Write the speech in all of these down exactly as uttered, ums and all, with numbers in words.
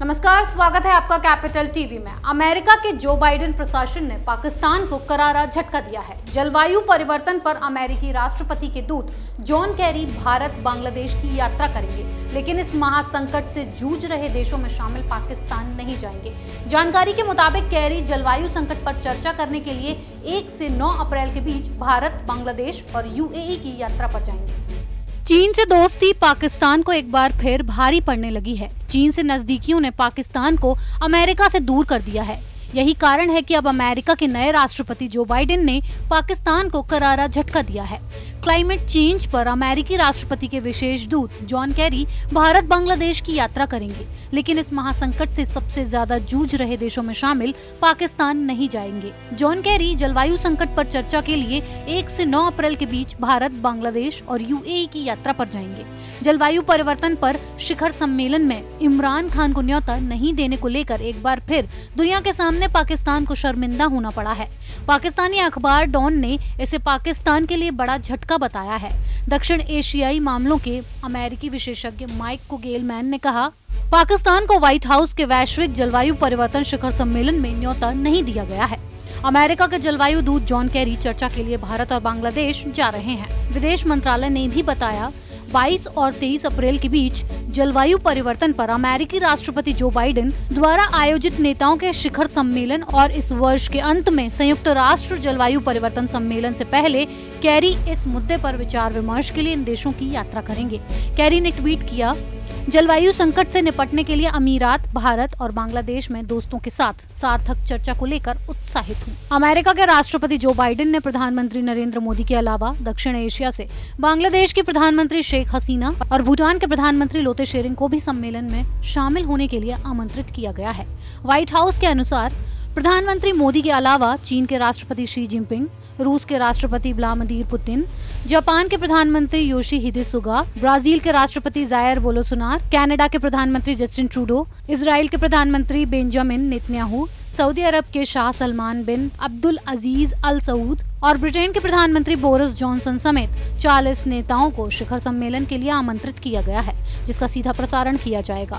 नमस्कार, स्वागत है आपका कैपिटल टीवी में। अमेरिका के जो बाइडेन प्रशासन ने पाकिस्तान को करारा झटका दिया है। जलवायु परिवर्तन पर अमेरिकी राष्ट्रपति के दूत जॉन कैरी भारत बांग्लादेश की यात्रा करेंगे, लेकिन इस महासंकट से जूझ रहे देशों में शामिल पाकिस्तान नहीं जाएंगे। जानकारी के मुताबिक कैरी जलवायु संकट पर चर्चा करने के लिए एक से नौ अप्रैल के बीच भारत, बांग्लादेश और यूएई की यात्रा पर जाएंगे। चीन से दोस्ती पाकिस्तान को एक बार फिर भारी पड़ने लगी है। चीन से नजदीकियों ने पाकिस्तान को अमेरिका से दूर कर दिया है। यही कारण है कि अब अमेरिका के नए राष्ट्रपति जो बाइडेन ने पाकिस्तान को करारा झटका दिया है। क्लाइमेट चेंज पर अमेरिकी राष्ट्रपति के विशेष दूत जॉन कैरी भारत बांग्लादेश की यात्रा करेंगे, लेकिन इस महासंकट से सबसे ज्यादा जूझ रहे देशों में शामिल पाकिस्तान नहीं जाएंगे। जॉन कैरी जलवायु संकट पर चर्चा के लिए एक से नौ अप्रैल के बीच भारत, बांग्लादेश और यूएई की यात्रा पर जाएंगे। जलवायु परिवर्तन पर शिखर सम्मेलन में इमरान खान को न्योता नहीं देने को लेकर एक बार फिर दुनिया के सामने पाकिस्तान को शर्मिंदा होना पड़ा है। पाकिस्तानी अखबार डॉन ने इसे पाकिस्तान के लिए बड़ा झटका बताया है। दक्षिण एशियाई मामलों के अमेरिकी विशेषज्ञ माइक कोगेलमैन ने कहा, पाकिस्तान को व्हाइट हाउस के वैश्विक जलवायु परिवर्तन शिखर सम्मेलन में न्योता नहीं दिया गया है। अमेरिका के जलवायु दूत जॉन कैरी चर्चा के लिए भारत और बांग्लादेश जा रहे हैं। विदेश मंत्रालय ने भी बताया, बाईस और तेईस अप्रैल के बीच जलवायु परिवर्तन पर अमेरिकी राष्ट्रपति जो बाइडेन द्वारा आयोजित नेताओं के शिखर सम्मेलन और इस वर्ष के अंत में संयुक्त राष्ट्र जलवायु परिवर्तन सम्मेलन से पहले कैरी इस मुद्दे पर विचार विमर्श के लिए इन देशों की यात्रा करेंगे। कैरी ने ट्वीट किया, जलवायु संकट से निपटने के लिए अमीरात, भारत और बांग्लादेश में दोस्तों के साथ सार्थक चर्चा को लेकर उत्साहित हूँ। अमेरिका के राष्ट्रपति जो बाइडेन ने प्रधानमंत्री नरेंद्र मोदी के अलावा दक्षिण एशिया से बांग्लादेश की प्रधानमंत्री शेख हसीना और भूटान के प्रधानमंत्री लोते शेरिंग को भी सम्मेलन में शामिल होने के लिए आमंत्रित किया गया है। व्हाइट हाउस के अनुसार प्रधानमंत्री मोदी के अलावा चीन के राष्ट्रपति शी जिनपिंग, रूस के राष्ट्रपति व्लादिमीर पुतिन, जापान के प्रधानमंत्री योशिहिदे सुगा, ब्राजील के राष्ट्रपति जायर बोलोसोनारो, कनाडा के प्रधानमंत्री जस्टिन ट्रूडो, इजराइल के प्रधानमंत्री बेंजामिन नेतन्याहू, सऊदी अरब के शाह सलमान बिन अब्दुल अजीज अल सऊद और ब्रिटेन के प्रधानमंत्री बोरिस जॉनसन समेत चालीस नेताओं को शिखर सम्मेलन के लिए आमंत्रित किया गया है, जिसका सीधा प्रसारण किया जाएगा।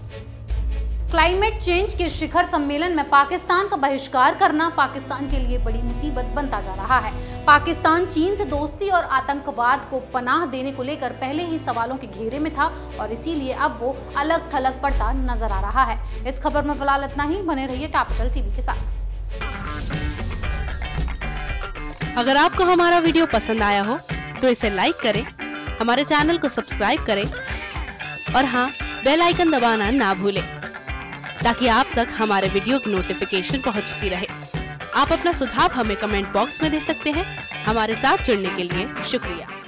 क्लाइमेट चेंज के शिखर सम्मेलन में पाकिस्तान का बहिष्कार करना पाकिस्तान के लिए बड़ी मुसीबत बनता जा रहा है। पाकिस्तान चीन से दोस्ती और आतंकवाद को पनाह देने को लेकर पहले ही सवालों के घेरे में था और इसीलिए अब वो अलग थलग पड़ता नजर आ रहा है। इस खबर में फिलहाल इतना ही। बने रहिए कैपिटल टीवी के साथ। अगर आपको हमारा वीडियो पसंद आया हो तो इसे लाइक करें, हमारे चैनल को सब्सक्राइब करें और हाँ, बेल आइकन दबाना ना भूलें ताकि आप तक हमारे वीडियो की नोटिफिकेशन पहुंचती रहे। आप अपना सुझाव हमें कमेंट बॉक्स में दे सकते हैं। हमारे साथ जुड़ने के लिए शुक्रिया।